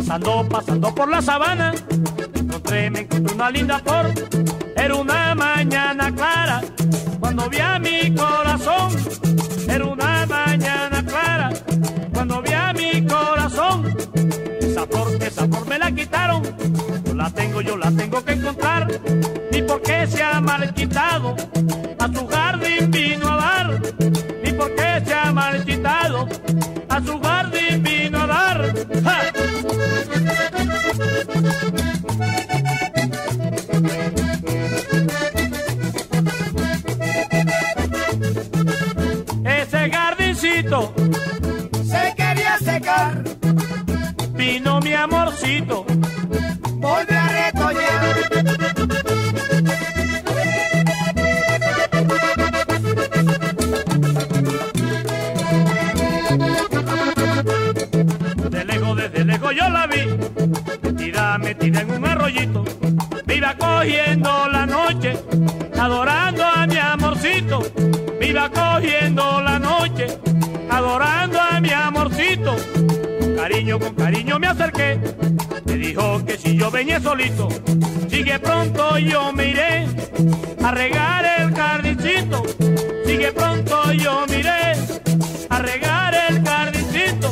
Pasando por la sabana, me encontré una linda flor. Era una mañana clara, cuando vi a mi corazón. Era una mañana clara, cuando vi a mi corazón. Esa flor me la quitaron. Yo la tengo que encontrar. Ni porque se ha marchitado, a su jardín vino a dar. Ni porque se ha marchitado, a su jardín vino a dar. ¡Ja! Ese jardincito se quería secar, vino mi amorcito, volvió a retoñar. Desde lejos yo la vi, metida en un arroyito. Me iba cogiendo la noche, adorando a mi amorcito. Me iba cogiendo la noche, adorando a mi amorcito. Con cariño me acerqué, me dijo que si yo venía solito, sigue pronto yo me iré a regar el jardincito. Sigue pronto yo me iré a regar el jardincito.